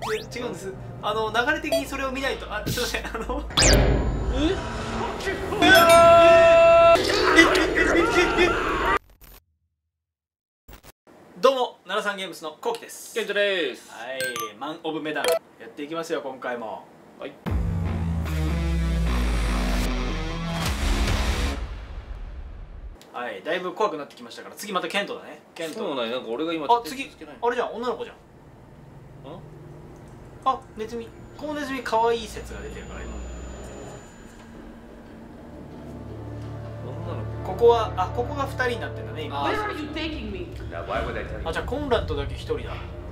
違うんです。流れ的にそれを見ないと。すいません。どうも、奈良さんゲームスのこうきです。 ケントです。 はい、マン・オブ・メダルやっていきますよ、今回も。 はい。 はい、だいぶ怖くなってきましたから、次またケントだね。ケント。 そうなんや、なんか俺が今。 次、あれじゃん、女の子じゃん。ネズミ。このネズミ可愛い説が出てるから今。ここは、ここが2人になってんだね今。じゃあコンラッドだけ1人だ。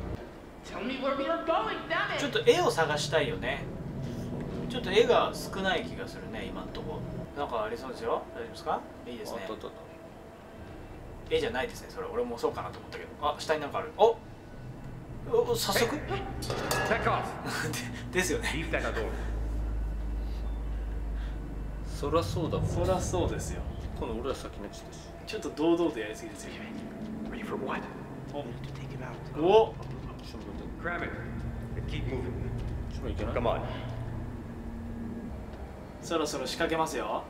ちょっと絵を探したいよね。ちょっと絵が少ない気がするね今んとこ。なんかありそうですよ。大丈夫ですか？いいですね。絵じゃないですね。それ俺もそうかなと思ったけど。下になんかある。早速ですよね。 そりゃそうだもん。 そりゃそうですよ。 この俺ら先になっちゃったし。 ちょっと堂々とやりすぎですよ。お。そろそろ仕掛けますよ。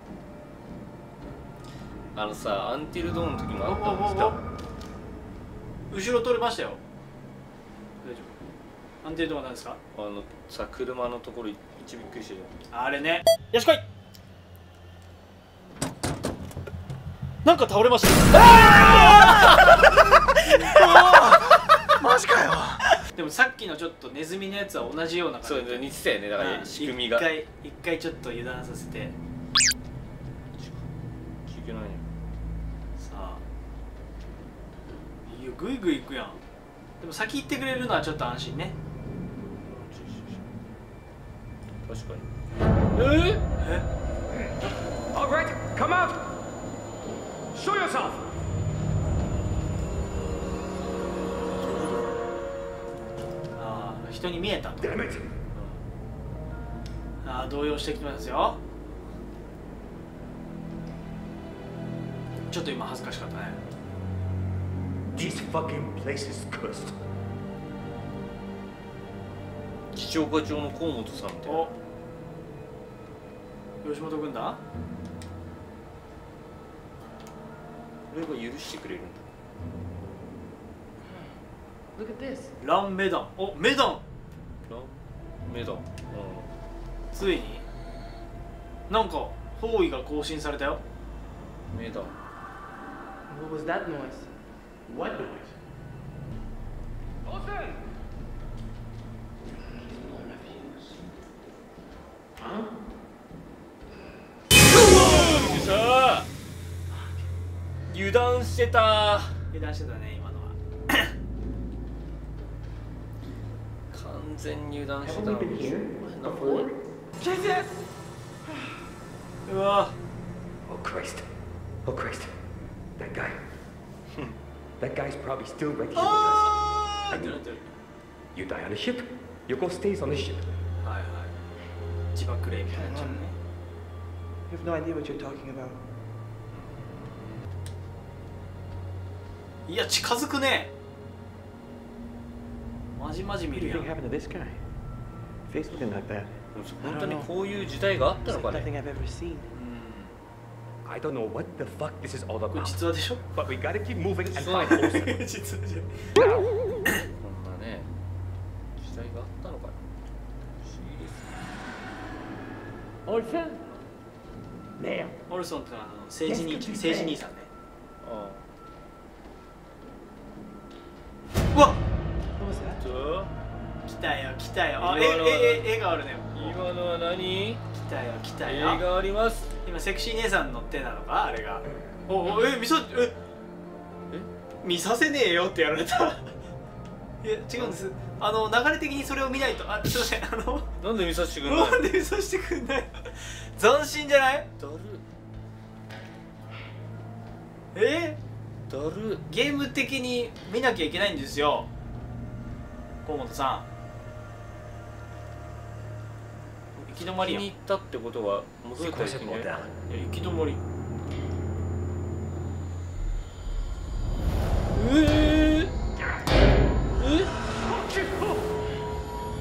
アンティルドーンの時もあったんですか。 後ろ取れましたよ。大丈夫。アンティルドーンは何ですか。 車のところ一びっくりしてる。 あれね。よしこい。なんか倒れました。マジかよ。でもさっきのちょっとネズミのやつは同じような感じ。 そう似てたよね。だから仕組みが一回ちょっと油断させて。 聞けないよ。 さあいやグイグイ行くやん。でも先行ってくれるのはちょっと安心ね。 確かに。 Alright, come out. Show yourself. 人に見えたと。動揺してきますよ。ちょっと今恥ずかしかったね。 This fucking place is cursed. 市長課長の河本さんみたいな。 吉本軍団。 俺が許してくれるんだ。 Look at this. ランメダン。メダン。 メダン。 ついになんか方位が更新されたよ。 メダン。 What was that noise? What noise? Olsen! Huh? 油断してた。 油断してたね今のは。 完全に油断してた。 うわ。 Oh Christ. Oh Christ. That guy. That guy's probably still right here with us. You die on the ship. Yoko stays on the ship. はいはい。自爆霊みたいになっちゃうね。 You have no idea what you're talking about. いや近づくね。マジマジ見るやん。 What do you think happened to this guy? Face looking like that. 本当にこういう時代があったのかね。 Nothing I've ever seen. I don't know what the fuck this is all これ about. 実話でしょ。 But we gotta keep moving and find Olsen. 実話じゃん。 こんなね、時代があったのかな。不思議です。 Olsen? There. オルソンってのは政治兄さんね。うわっ。来たよ来たよ。絵があるね。 今のは何？ 来たよ来たよ。 絵があります。 今セクシー姉さんの手なのかあれが。見させねえよってやられた。いや違うんです。流れ的にそれを見ないと。すいません。 なんで見させてくれない？ なんで見させてくれない？斬新じゃない？ だる。だる。 ゲーム的に見なきゃいけないんですよ。河本さん。行き止まりやん。 気に入ったってことは戻れたらいいね。 いや行き止まり。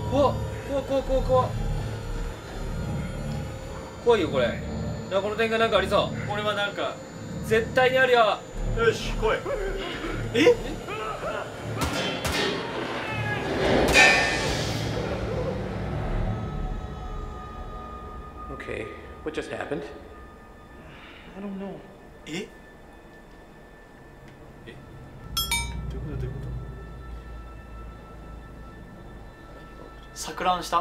怖っ怖っ怖っ怖っ怖っ怖いよこれ。なんかこの展開なんかありそう。 これはなんか絶対にあるよ。 よし来い。え Okay, what just happened? I don't know. えどういうことどういうこと。 錯乱した。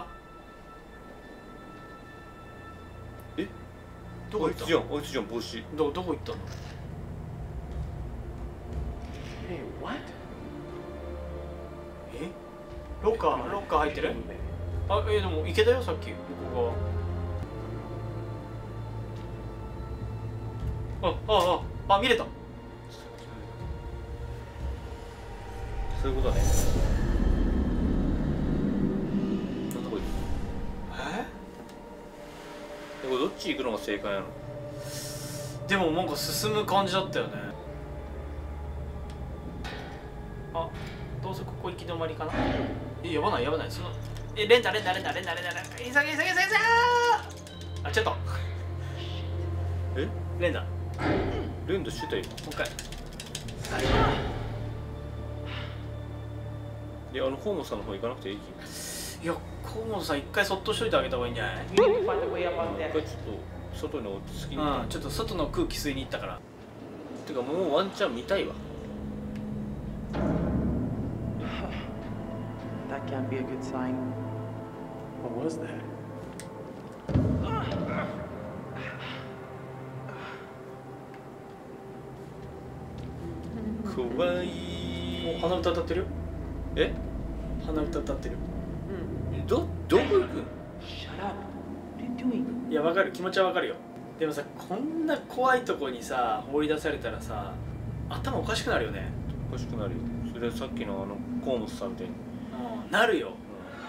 えどこ行ったあいつじゃんあいつじゃん帽子。 どこ行ったの。 Hey, what? えロッカー入ってる。あでも行けたよさっき向こう側。あ見れた。 そういうことね。なんだこいつ。これどっち行くのが正解なの。 でもなんか進む感じだったよね。あどうせここ行き止まりかな。やばないそのレンタ急げあちょっとえレンタ連打してたよ。 もう一回。 いやホームさんの方行かなくていい。 いや河本さん一回そっとしといてあげた方がいいんじゃない。 一回ちょっと外に落ち着きに行った。 ちょっと外の空気吸いに行ったから。 てかもうワンチャン見たいわ。 That can't be a good sign. What was that? 怖い。 鼻歌歌ってる。 え鼻歌歌ってる。 どこ行くん。 Shut up. What are you doing? いやわかる気持ちはわかるよ。でもさこんな怖いとこにさ放り出されたらさ頭おかしくなるよね。 おかしくなるよ。それはさっきの河本さんみたいに。 なるよ。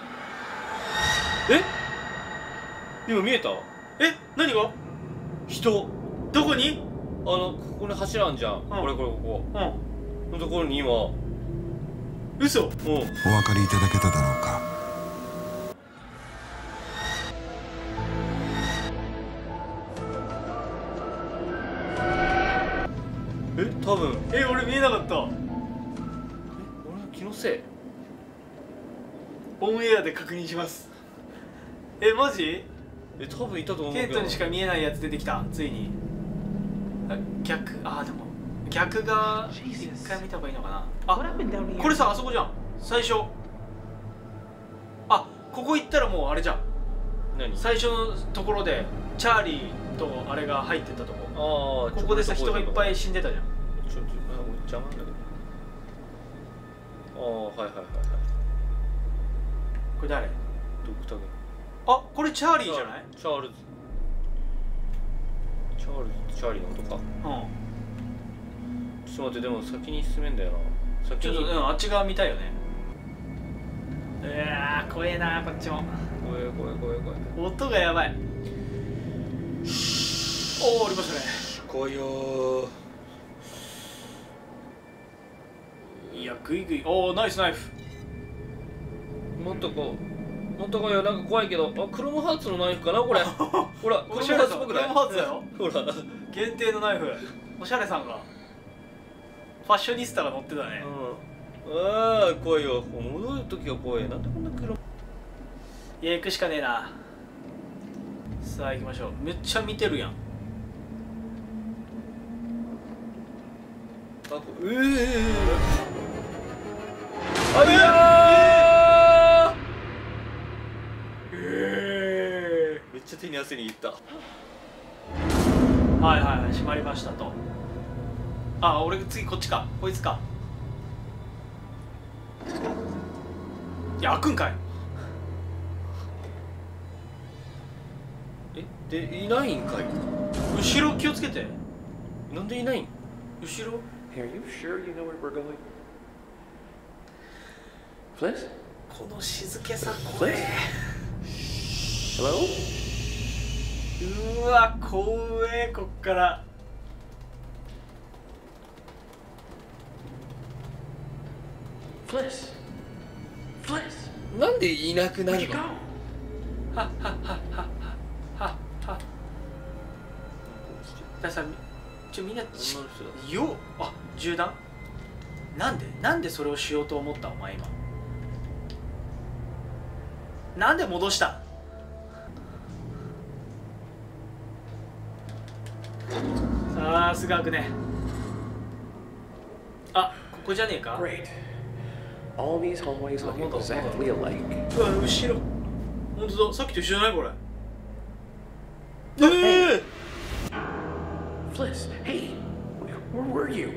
え今見えた。 何が人どこに。 ここに柱あんじゃん。これここのところに今。 嘘。 うん。 お分かりいただけただろうか。 多分。 俺見えなかった。 俺の気のせい。 オンエアで確認します。マジ。 多分いたと思うけど。 ケントにしか見えないやつ出てきたついに。逆でも逆が一回見た方がいいのかな。これさあそこじゃん最初。ここ行ったらもうあれじゃん。 何最初のところでチャーリーとあれが入ってったとこ。ここでさ人がいっぱい死んでたじゃん。 ちょっと俺邪魔なんだけど。はいはいはいはい。 これ誰。 ドクター。 これチャーリーじゃない。 チャールズの音か。ちょっと待って、でも先に進めんだよな。 ちょっとあっち側見たいよね。怖えなこっちも。 怖い。 音がやばい。ありましたね。 怖いよいやグイグイ。ナイスナイフ。 もっとこうよ。なんか怖いけど。クロムハーツのナイフかなこれ。ほらクロムハーツっぽくない。 クロムハーツだよ。 ほら限定のナイフ。おしゃれさんがファッショニスタが乗ってたね。 怖いよ。戻る時が怖い。なんでこんな黒。 いや行くしかねえな。さあ行きましょう。めっちゃ見てるやん。 めっちゃ手に汗握った。 はい閉まりましたと。俺次こっちか。こいつか。いや開くんかい。 でいないんかい。 後ろ気をつけて。 なんでいないん。 後ろ。 Hey, are you sure you know where we're going? Fliss? この静けさ怖え。 Hello? うわ怖えこっから。 Fliss? Fliss? なんでいなくな Where'd る you の？ go? はっはっはっはっはっは。だからさ、みんな女の人だ。 よ、あ、銃弾。なんでそれをしようと思った？お前今なんで戻した？さすが開くね。あ、ここじゃねえか。 Great. All these hallways look hold on. exactly alike. うわ、後ろ。本当だ、さっきと一緒じゃないこれ。 Fliss, hey, where were you?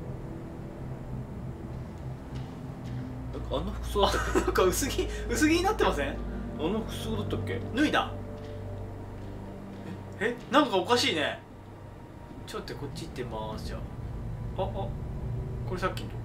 あんな服装だったっなんか薄着になってません？ け？あんな服装だったっけ？ 脱いだ。なんかおかしいね。ちょっとこっち行ってます。じゃあこれさっきのと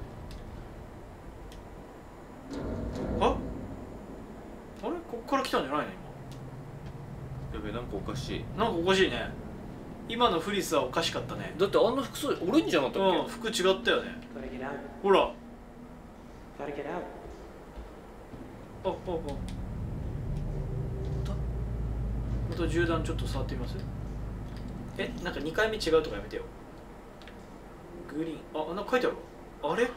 こか。あれこっから来たんじゃないのやべえ、なんかおかしい。 今。なんかおかしいね。今のフリスはおかしかったね。 だってあんな服装オレンジじゃなかったっけ？ うん、服違ったよね。 Gotta get out. ほら。 Gotta get out. また銃弾ちょっと触ってみます？なんか2回目違うとかやめてよ。グリーン、なんか書いてあるわ。あれ？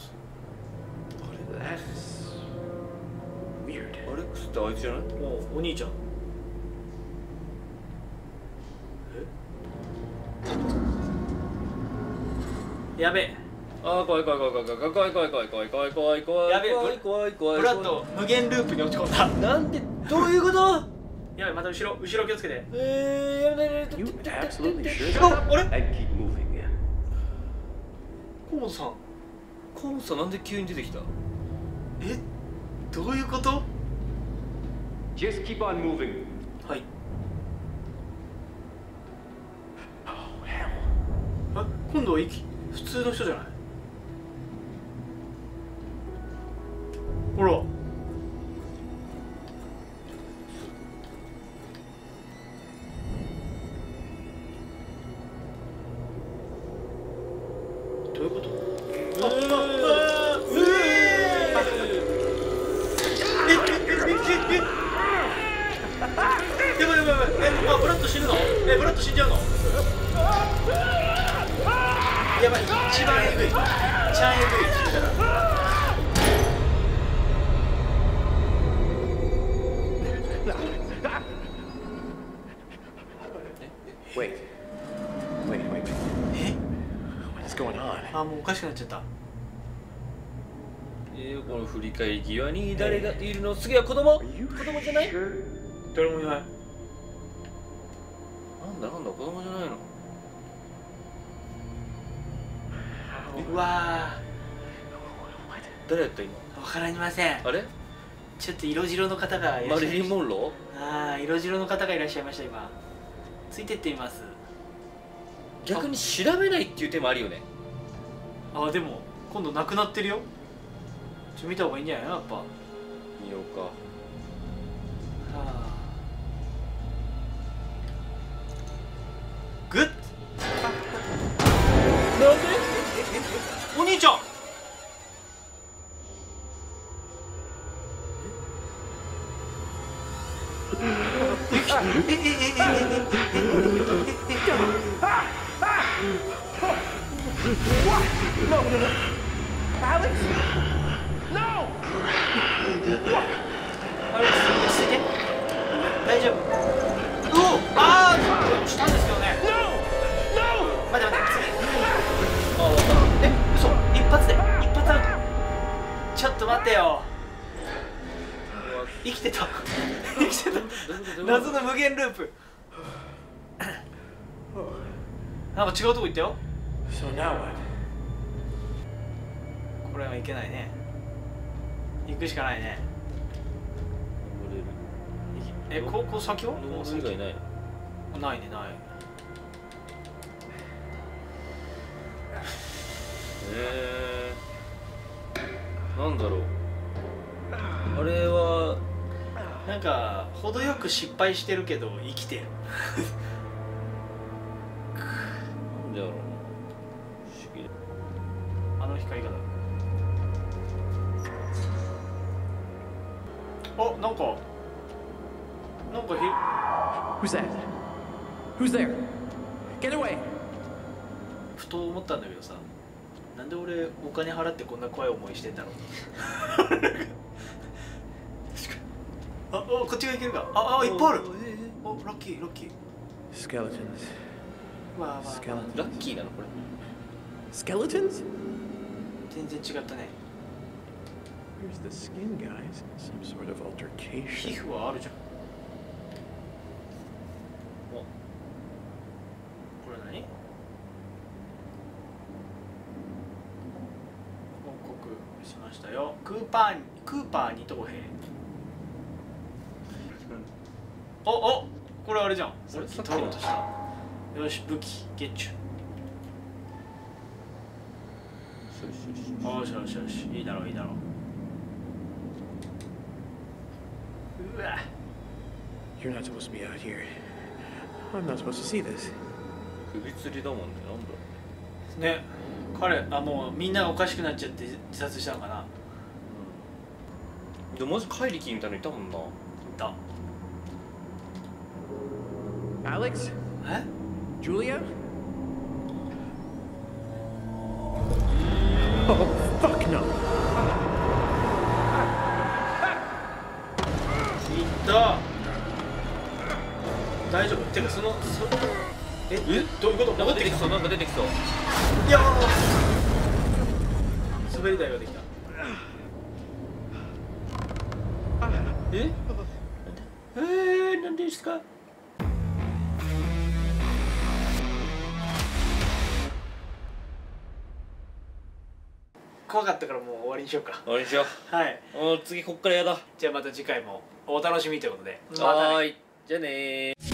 That's weird. アレックスってあいつじゃない？ お兄ちゃん。やべえ。 ああ、怖い怖い怖い怖い怖い怖い怖い怖い怖い怖い怖い怖いやべえ怖い怖い怖い。 ブラッド無限ループに落ち込んだ。 なんでどういうこと？ やべえ、また後ろ気をつけて。 やめてやめて。 You absolutely sure? あれ？ I'd keep moving. 河本さん。 コンさんなんで急に出てきた？ どういうこと？ Just keep on moving. はい。 Oh, hell. 今度は普通の人じゃない？ほら。どういうこと？やばい。ブラッド死ぬの？ブラッド死んじゃうの？やばい、一番えぐい。 Wait. What's going on? もうおかしくなっちゃった。 この振り返り際に誰がいるの？次は子供？子 Are you 供じゃない？ sure? 誰もいない。 なんだ子供じゃないの？ うわ誰やった今？ ー、わかりません。 あれ？ ちょっと色白の方がいらっしゃいました。 マリリン・モンロ色白の方がいらっしゃいました今。ついてってみます。 ー？逆に調べないっていう手もあるよね。 でも今度なくなってるよ。見た方がいいんじゃないの？やっぱ。 見ようか。 グッ。 なんで？ お兄ちゃん。大丈夫。したんですけどね。待って次。嘘。一発アウト。ちょっと待ってよ。生きてた。謎の無限ループ。なんか違うとこ行ったよ。 So now what? これはいけないね。行くしかないね。ここ先は？ もう以外ない。 ないね、ない。 なんだろう。あれはなんか程よく失敗してるけど生きてる。 なんだろう。不思議。 あの光がだ。 ああ、なんか Who's that? Who's there? Get away! ふと思ったんだけどさ、なんで俺お金払ってこんな怖い思いしてんだろう。確かに。あ、こっちがいけるか。あ、いっぱいある。お、ラッキーラッキー。 Skeletons. わあ、 Skeletons. ラッキーなのこれ。 Skeletons? 全然違ったね。 Here's the skin, guys. Some sort of 皮 altercation. 膚はあるじゃん。お、これ何？報告しましたよ。クーパー二等兵。お、これあれじゃん。さっき取ろうとした。よし、武器ゲッチュ。よしよしよし、いいだろういいだろう。うわ。 You're not supposed to be out here. I'm not supposed to see this. 首吊りだもんね。なんだ。 ね、彼もうみんながおかしくなっちゃって自殺したのかな。 でもマジ怪力みたいなのいたもんな。 いた。 Alex? え？ Julia? Oh, fuck no! いった大丈夫？てかどういうこと？ なんか出てきそう、なんか出てきそう。 いやー、滑り台ができた。なんでですか？怖かったからもう終わりにしようか。 終わりにしよう。 はい。 次こっからやだ。 じゃあまた次回もお楽しみということで。 はーい。じゃあねー。